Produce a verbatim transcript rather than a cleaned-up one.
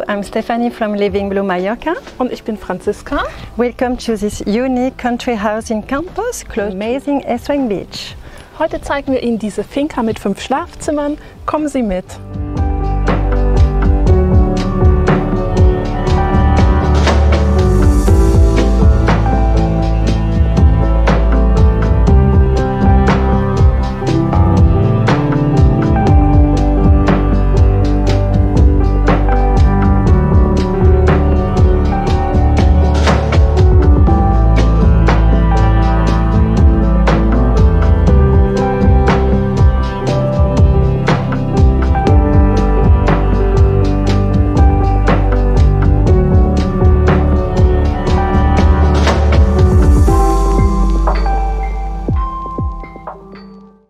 I'm Stephanie from Living Blue Mallorca. Und ich bin Franziska. Welcome to this unique country house in Campos, close to amazing Estwing Beach. Heute zeigen wir Ihnen diese Finca mit fünf Schlafzimmern. Kommen Sie mit!